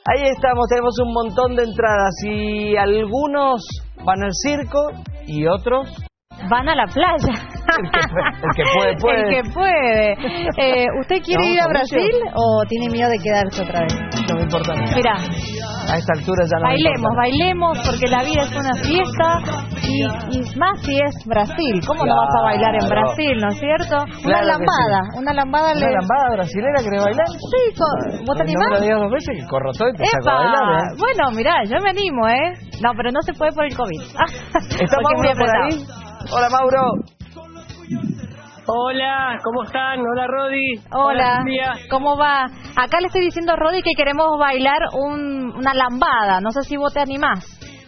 Ahí estamos, tenemos un montón de entradas y algunos van al circo y otros van a la playa. El que puede. El que puede. ¿Usted quiere ir a Brasil o tiene miedo de quedarse otra vez? No me importa nada. Mira, a esta altura ya no bailemos, porque la vida es una fiesta y más si es Brasil. ¿Cómo no vas a bailar en Brasil, no es cierto? Claro Una lambada. ¿Una lambada brasilera querés bailar? Sí, ¿vos te animás? No me lo digas 2 veces que corro todo y te saco a bailar, Bueno, mirá, yo me animo, No, pero no se puede por el COVID. ¿Está Mauro por ahí? Hola, Mauro. Hola, ¿cómo están? Hola, Rodi. Hola, ¿cómo va? Acá le estoy diciendo a Rodi que queremos bailar una lambada. No sé si vos te animás.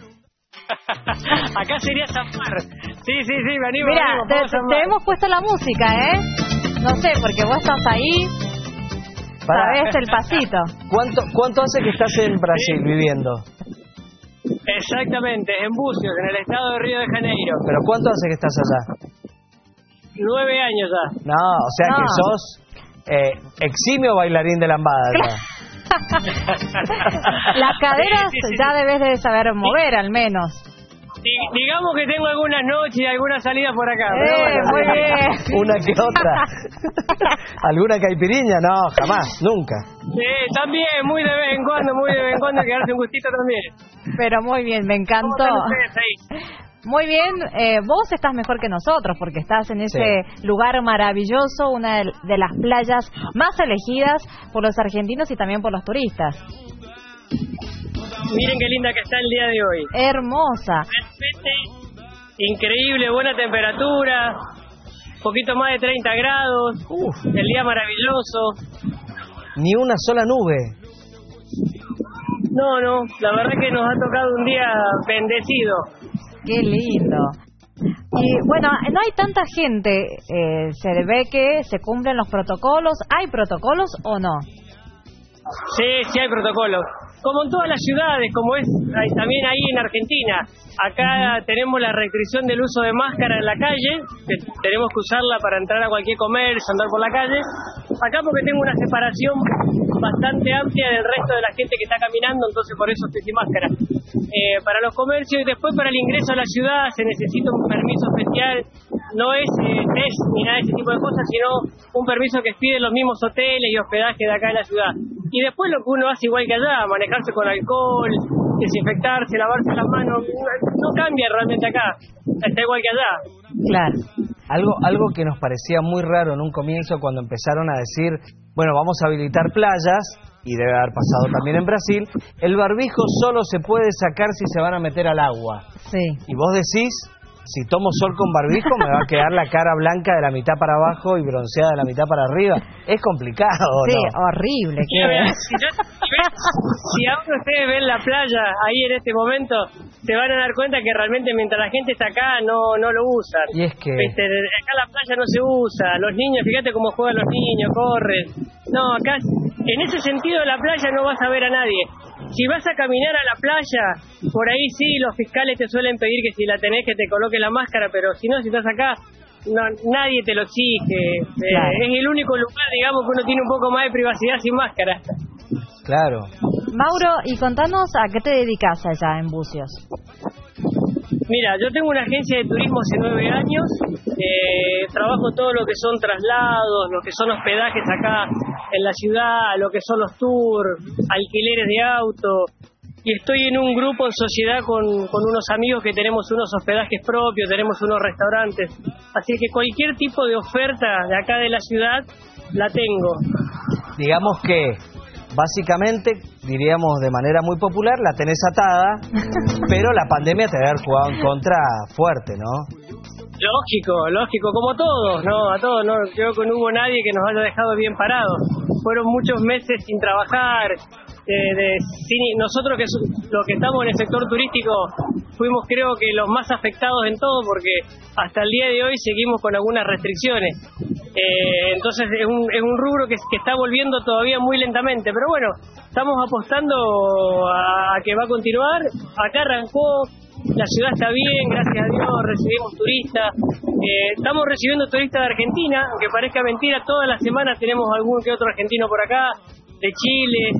Acá sería zafar. Sí, me animo. Mira, te hemos puesto la música, No sé, porque vos estás ahí. Sabés el pasito. ¿Cuánto hace que estás en Brasil viviendo? Exactamente, en Bucios, en el estado de Río de Janeiro. ¿Pero cuánto hace que estás allá? 9 años ya. No, o sea que sos eximio bailarín de lambada. Las caderas ya debes de saber mover al menos. Digamos que tengo algunas noches y algunas salidas por acá. Muy bien. Una que otra. ¿Alguna caipiriña? No, jamás, nunca. Sí, también, muy de vez en cuando, quedarse un gustito también. Pero muy bien, me encantó. ¿Cómo están ustedes ahí? Muy bien, vos estás mejor que nosotros porque estás en ese lugar maravilloso, una de las playas más elegidas por los argentinos y también por los turistas. Miren qué linda que está el día de hoy. Hermosa. Increíble, buena temperatura, poquito más de 30 grados, el día maravilloso. Ni una sola nube. No, la verdad que nos ha tocado un día bendecido. Qué lindo. Y bueno, no hay tanta gente, se ve que se cumplen los protocolos. ¿Hay protocolos o no? Sí hay protocolos. Como en todas las ciudades, como es también ahí en Argentina. Acá tenemos la restricción del uso de máscara en la calle, que tenemos que usarla para entrar a cualquier comercio, andar por la calle. Acá porque tengo una separación bastante amplia del resto de la gente que está caminando, entonces por eso estoy sin máscara. Para los comercios y después para el ingreso a la ciudad se necesita un permiso especial, no es test ni nada de ese tipo de cosas, sino un permiso que piden los mismos hoteles y hospedajes de acá en la ciudad. Y después lo que uno hace igual que allá, manejarse con alcohol, desinfectarse, lavarse las manos, no cambia realmente acá, está igual que allá. Claro. Algo que nos parecía muy raro en un comienzo cuando empezaron a decir, bueno, vamos a habilitar playas, y debe haber pasado también en Brasil, el barbijo solo se puede sacar si se van a meter al agua. Sí. Y vos decís, si tomo sol con barbijo me va a quedar la cara blanca de la mitad para abajo y bronceada de la mitad para arriba. Es complicado, ¿no? Sí, horrible. Si ahora ustedes ven la playa ahí en este momento, se van a dar cuenta que realmente mientras la gente está acá no lo usan. Y es que acá la playa no se usa, los niños, fíjate cómo juegan los niños, corren. No, acá en ese sentido de la playa no vas a ver a nadie. Si vas a caminar a la playa, por ahí sí, los fiscales te suelen pedir que si la tenés que te coloques la máscara, pero si no, si estás acá, nadie te lo exige. Claro. Es el único lugar, digamos, que uno tiene un poco más de privacidad sin máscara. Claro. Mauro, y contanos a qué te dedicas allá en Bucios. Mira, yo tengo una agencia de turismo hace 9 años, trabajo todo lo que son traslados, lo que son hospedajes acá en la ciudad, lo que son los tours, alquileres de auto, y estoy en un grupo en sociedad con unos amigos que tenemos unos hospedajes propios, tenemos unos restaurantes, así que cualquier tipo de oferta de acá de la ciudad la tengo. Digamos que básicamente, diríamos de manera muy popular, la tenés atada, pero la pandemia te debe haber jugado en contra fuerte, ¿no? Lógico, como todos, ¿no? A todos, ¿no? Creo que no hubo nadie que nos haya dejado bien parados. Fueron muchos meses sin trabajar. Nosotros los que estamos en el sector turístico fuimos creo que los más afectados en todo porque hasta el día de hoy seguimos con algunas restricciones. Entonces es un rubro que está volviendo todavía muy lentamente, pero bueno, estamos apostando a que va a continuar. Acá arrancó, la ciudad está bien, gracias a Dios, recibimos turistas, estamos recibiendo turistas de Argentina, aunque parezca mentira, todas las semanas tenemos algún que otro argentino por acá, de Chile,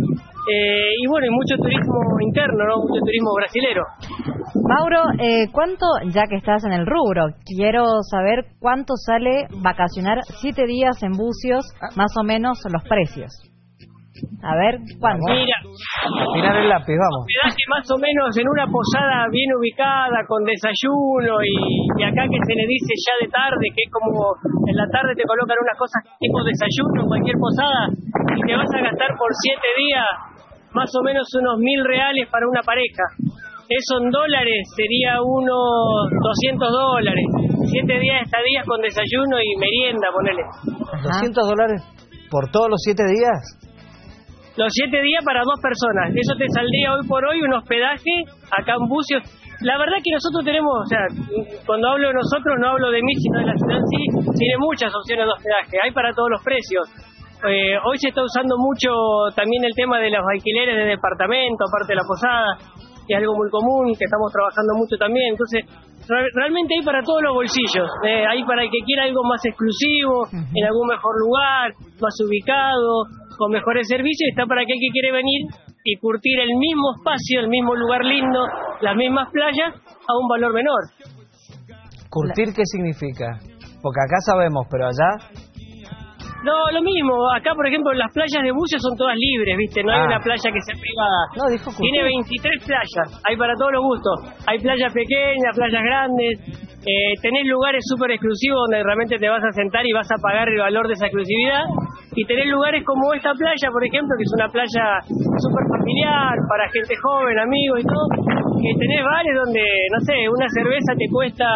y bueno, y mucho turismo interno, ¿no? Mucho turismo brasilero. Mauro, ¿cuánto, ya que estás en el rubro, quiero saber cuánto sale vacacionar 7 días en Bucios, más o menos los precios? A ver, ¿cuánto? Mira, tirar el lápiz, vamos. hospedaje más o menos en una posada bien ubicada, con desayuno y acá que se le dice ya de tarde, que es como en la tarde te colocan unas cosas tipo desayuno en cualquier posada y te vas a gastar por 7 días más o menos unos $1.000 para una pareja. Eso en dólares sería unos $200. 7 días de estadías con desayuno y merienda, ponele. ¿$200 por todos los 7 días? Los 7 días para 2 personas. Eso te saldría hoy por hoy un hospedaje acá en Bucios. La verdad que nosotros tenemos, o sea, cuando hablo de nosotros no hablo de mí, sino de la ciudad en sí, tiene muchas opciones de hospedaje. Hay para todos los precios. Hoy se está usando mucho también el tema de los alquileres de departamento, aparte de la posada, que es algo muy común, que estamos trabajando mucho también. Entonces, realmente hay para todos los bolsillos. Hay para el que quiera algo más exclusivo, en algún mejor lugar, más ubicado, con mejores servicios, y está para aquel que quiere venir y curtir el mismo espacio, el mismo lugar lindo, las mismas playas, a un valor menor. ¿Curtir qué significa? Porque acá sabemos, pero allá... No, lo mismo. Acá, por ejemplo, las playas de Bucios son todas libres, ¿viste? No hay una playa que sea privada. No, dijo curtir. Tiene 23 playas, hay para todos los gustos. Hay playas pequeñas, playas grandes. Tenés lugares súper exclusivos donde realmente te vas a sentar y vas a pagar el valor de esa exclusividad. Y tenés lugares como esta playa, por ejemplo, que es una playa súper familiar, para gente joven, amigos y todo. Que tenés bares donde, no sé, una cerveza te cuesta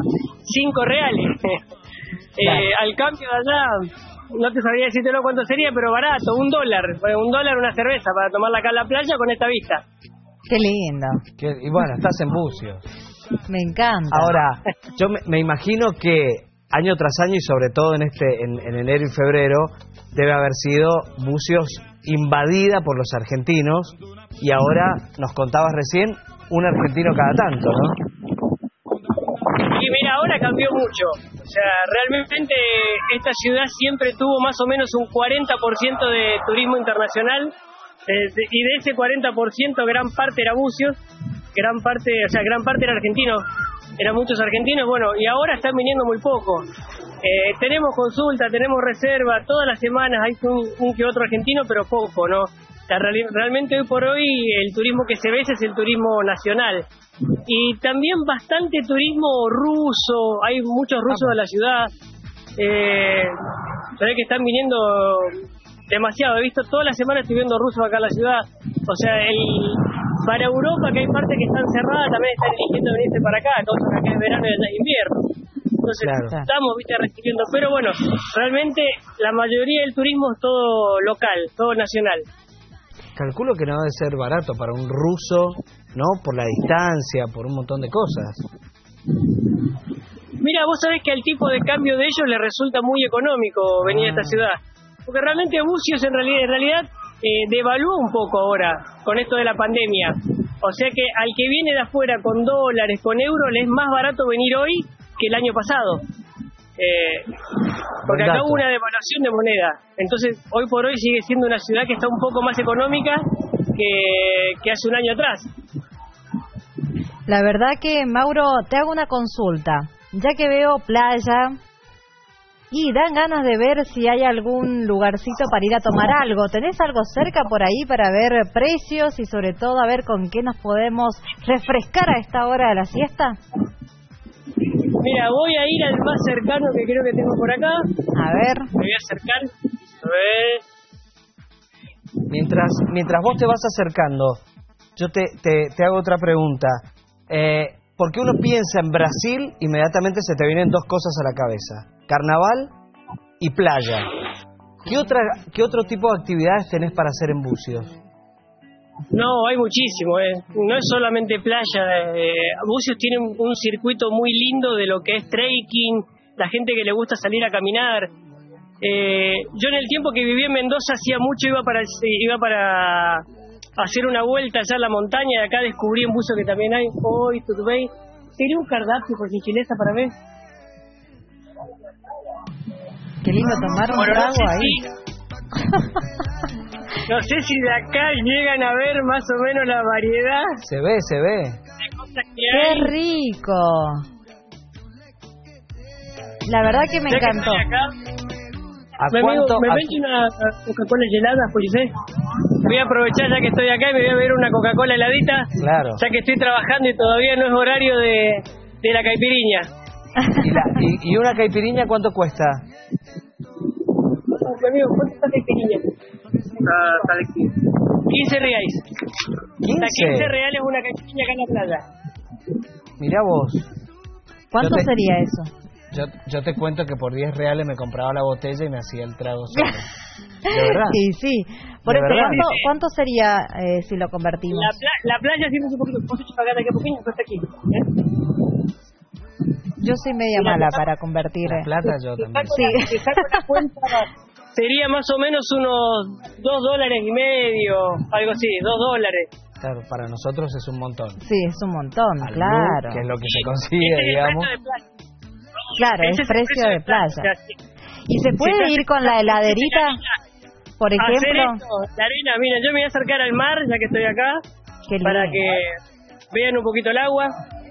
$5. Al cambio de allá, no te sabría decírtelo cuánto sería, pero barato, $1. $1 una cerveza para tomarla acá en la playa con esta vista. Qué lindo. Y bueno, estás en Bucios. Me encanta. Ahora, yo me imagino que año tras año y sobre todo en enero y febrero debe haber sido Bucios invadida por los argentinos y ahora nos contabas recién un argentino cada tanto, ¿no? Y mira, ahora cambió mucho. O sea, realmente esta ciudad siempre tuvo más o menos un 40% de turismo internacional y de ese 40% gran parte era Bucios, gran parte era argentino, eran muchos argentinos, bueno, y ahora están viniendo muy poco. Tenemos consulta, tenemos reserva, todas las semanas hay un que otro argentino, pero poco, ¿no? Realmente hoy por hoy el turismo que se ve es el turismo nacional. Y también bastante turismo ruso, hay muchos rusos de la ciudad. Sabés que están viniendo demasiado, he visto toda la semana estoy viendo rusos acá en la ciudad. O sea, para Europa, que hay partes que están cerradas, también están eligiendo venirse para acá, cosas que es verano y allá es invierno. Entonces estamos, recibiendo, pero bueno, realmente la mayoría del turismo es todo local, todo nacional. Calculo que no debe ser barato para un ruso, ¿no? Por la distancia, por un montón de cosas. Mira, vos sabés que al tipo de cambio de ellos les resulta muy económico venir a esta ciudad. Porque realmente Bucios en realidad devalúa un poco ahora con esto de la pandemia. O sea que al que viene de afuera con dólares, con euros, le es más barato venir hoy que el año pasado. Porque acá hubo una devaluación de moneda. Entonces, hoy por hoy sigue siendo una ciudad que está un poco más económica que hace un año atrás. La verdad que, Mauro, te hago una consulta. Ya que veo playa y dan ganas de ver si hay algún lugarcito para ir a tomar algo. ¿Tenés algo cerca por ahí para ver precios y sobre todo a ver con qué nos podemos refrescar a esta hora de la siesta? Mira, voy a ir al más cercano que creo que tengo por acá. A ver. Me voy a acercar. A ver. Mientras vos te vas acercando, yo te hago otra pregunta. Porque uno piensa en Brasil, inmediatamente se te vienen dos cosas a la cabeza: carnaval y playa. ¿Qué otro tipo de actividades tenés para hacer en Bucios? No, hay muchísimo, no es solamente playa. Bucios tiene un circuito muy lindo de lo que es trekking, la gente que le gusta salir a caminar. Yo en el tiempo que viví en Mendoza hacía mucho, iba para hacer una vuelta allá a la montaña, y acá descubrí en Bucios que también hay. Hoy, tudo bem? ¿Sería un cardapio por gentileza para mí? Qué lindo tomar un trago ahí. No sé si de acá llegan a ver más o menos la variedad Se ve. de cosas que ¡Qué hay. rico! La verdad que me Ya que encantó. estoy acá, ¿A me cuánto? vende una Coca-Cola helada, Policé. Voy a aprovechar ya que estoy acá y me voy a beber una Coca-Cola heladita. Claro. Ya que estoy trabajando y todavía no es horario de la caipiriña. ¿Y una caipiriña cuánto cuesta? Amigo, ¿cuánto está caipiriña? Sale 15 reales. 15 reales una caipiriña acá en la playa. Mirá vos. ¿Cuánto Yo te- sería eso? Yo te cuento que por 10 reales me compraba la botella y me hacía el trago solo. ¿De verdad? Sí, sí. Por ¿De eso, verdad? ¿cuánto sería si lo convertimos? La playa siempre es un poquito. Vos echas acá poquito, está aquí. Yo soy media mala para convertir. La plata yo también. Te saco la cuenta. Sería más o menos unos $2.50, algo así, $2. Claro, para nosotros es un montón. Sí, es un montón, Al claro. look, que es lo que se consigue, Ese es el digamos. precio de playa. Claro, Ese es el precio de playa. sí. ¿Y se puede ir con la heladerita, por Hacer ejemplo? esto, la arena, mira, yo me voy a acercar al mar, ya que estoy acá, Qué para lindo. que vean un poquito el agua.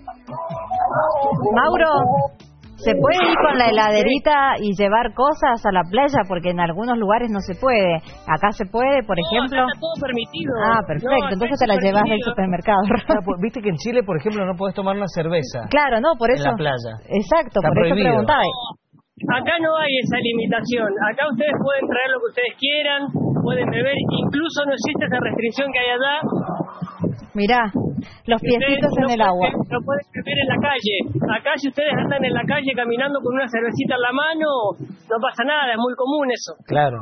Mauro, ¿se puede ir con la heladerita y llevar cosas a la playa? Porque en algunos lugares no se puede. Acá se puede, por ejemplo. Acá está todo permitido. Ah, perfecto. No, acá Entonces es te la llevas del permitido. supermercado. Claro, pues, viste que en Chile, por ejemplo, no podés tomar una cerveza Claro, no, por en eso. la playa. Exacto, Está por eso prohibido. preguntaba. Acá no hay esa limitación. Acá ustedes pueden traer lo que ustedes quieran, pueden beber. Incluso no existe esa restricción que hay allá. Mirá, los Ustedes piecitos en el agua. No pueden beber en la calle. Acá si ustedes andan en la calle caminando con una cervecita en la mano, no pasa nada, es muy común eso. Claro.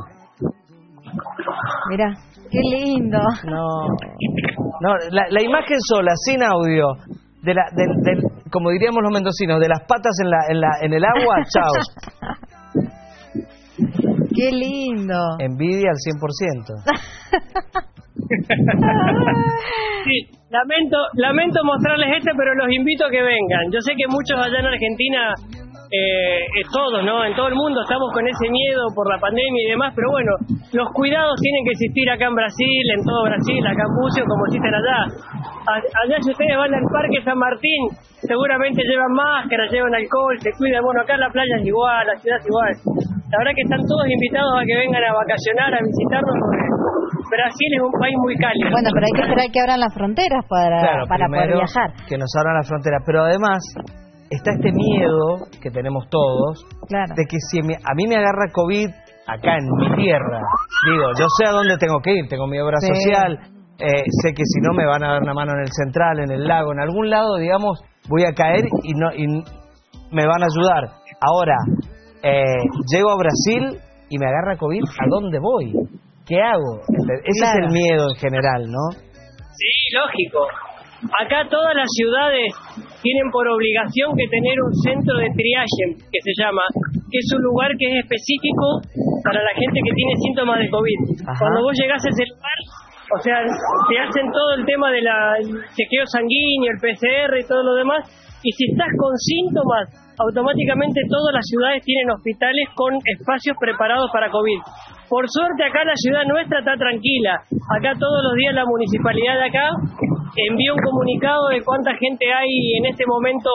Mirá, qué lindo. No, la imagen sola, sin audio, como diríamos los mendocinos, de las patas en el agua, chao. Qué lindo. Envidia al 100%. Sí, lamento mostrarles pero los invito a que vengan. Yo sé que muchos allá en Argentina, todos, ¿no? En todo el mundo estamos con ese miedo por la pandemia y demás, pero bueno, los cuidados tienen que existir acá en Brasil, en todo Brasil, acá en Bucio, como existen allá. Allá si ustedes van al Parque San Martín, seguramente llevan máscara, llevan alcohol, se cuidan. Bueno, acá en la playa es igual, la ciudad es igual. La verdad que están todos invitados a que vengan a vacacionar, a visitarnos, porque Brasil es un país muy cálido. Bueno, pero hay que esperar que abran las fronteras Claro, para poder primero viajar. que nos abran las fronteras, pero además está este miedo que tenemos todos Claro. de que si a mí me agarra COVID acá en mi tierra, digo, yo sé a dónde tengo que ir, tengo mi obra Sí. social, sé que si no me van a dar una mano en el central, en el lago, en algún lado, digamos, voy a caer y me van a ayudar. Ahora, llego a Brasil y me agarra COVID, ¿a dónde voy? ¿Qué hago? Ese Claro. es el miedo en general, ¿no? Sí, lógico. Acá todas las ciudades tienen por obligación que tener un centro de triage, que se llama, que es un lugar que es específico para la gente que tiene síntomas de COVID. Ajá. Cuando vos llegás a ese lugar, o sea, te hacen todo el tema del chequeo sanguíneo, el PCR y todo lo demás, y si estás con síntomas, automáticamente todas las ciudades tienen hospitales con espacios preparados para COVID. Por suerte acá la ciudad nuestra está tranquila. Acá todos los días la municipalidad de acá envía un comunicado de cuánta gente hay en este momento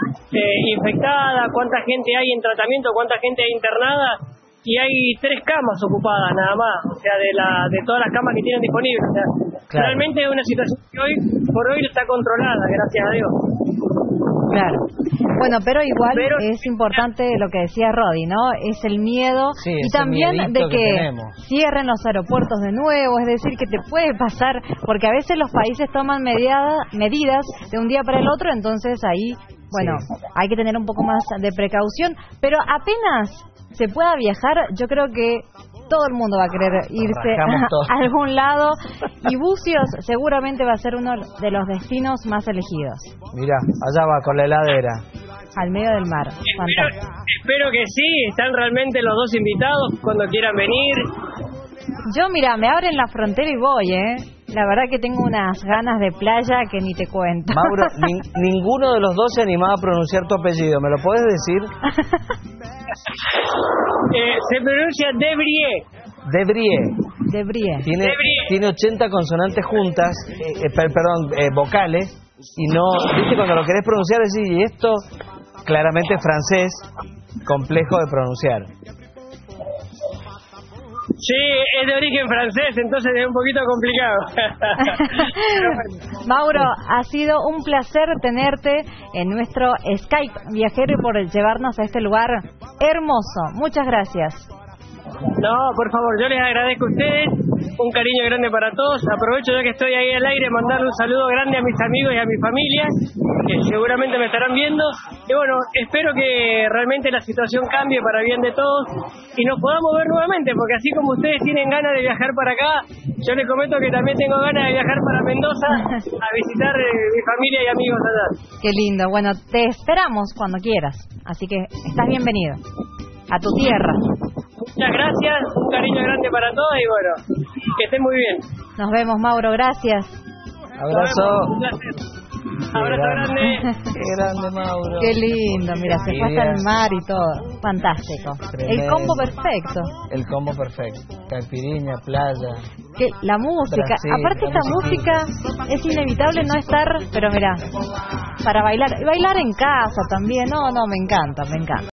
infectada, cuánta gente hay en tratamiento, cuánta gente hay internada, y hay 3 camas ocupadas nada más, o sea, de todas las camas que tienen disponibles. O sea, Claro. realmente es una situación que hoy por hoy está controlada, gracias a Dios. Claro. Bueno, pero igual es importante lo que decía Rodi, ¿no? Es el miedo Sí, y ese también de miedito que que tenemos. cierren los aeropuertos de nuevo, es decir, que te puede pasar, porque a veces los países toman medidas de un día para el otro, entonces ahí, bueno, hay que tener un poco más de precaución, pero apenas se pueda viajar, yo creo que todo el mundo va a querer irse Arrancamos todo. a algún lado y Bucios seguramente va a ser uno de los destinos más elegidos. Mirá, allá va con la heladera. Al medio del mar. Fantástico. Espero que sí, están realmente los dos invitados cuando quieran venir. Yo, mira, me abren la frontera y voy, ¿eh? La verdad que tengo unas ganas de playa que ni te cuento. Mauro, ninguno de los dos se animaba a pronunciar tu apellido, ¿me lo puedes decir? Se pronuncia Debrie. Debrie. De Brie. Tiene 80 consonantes juntas, vocales, y no, viste, cuando lo querés pronunciar decís, y esto claramente es francés, complejo de pronunciar. Sí, es de origen francés, entonces es un poquito complicado. Mauro, ha sido un placer tenerte en nuestro Skype viajero y por llevarnos a este lugar hermoso. Muchas gracias. No, por favor, yo les agradezco a ustedes, un cariño grande para todos. Aprovecho ya que estoy ahí al aire, mandarle un saludo grande a mis amigos y a mi familia, que seguramente me estarán viendo. Y bueno, espero que realmente la situación cambie para bien de todos y nos podamos ver nuevamente, porque así como ustedes tienen ganas de viajar para acá, yo les comento que también tengo ganas de viajar para Mendoza a visitar mi familia y amigos allá. Qué lindo, bueno, te esperamos cuando quieras, así que estás bienvenido a tu tierra. Muchas gracias, un cariño grande para todos y bueno, que estén muy bien. Nos vemos, Mauro, gracias. Abrazo. Un placer. Abrazo grande. Qué grande, Mauro. Qué lindo, mira, se fue hasta el mar y todo. Fantástico. Tremendo. El combo perfecto. El combo perfecto. Caipirinha, playa. La música. Brasil, Aparte esta música es inevitable no estar, pero mira, para bailar. Bailar en casa también. No, me encanta, me encanta.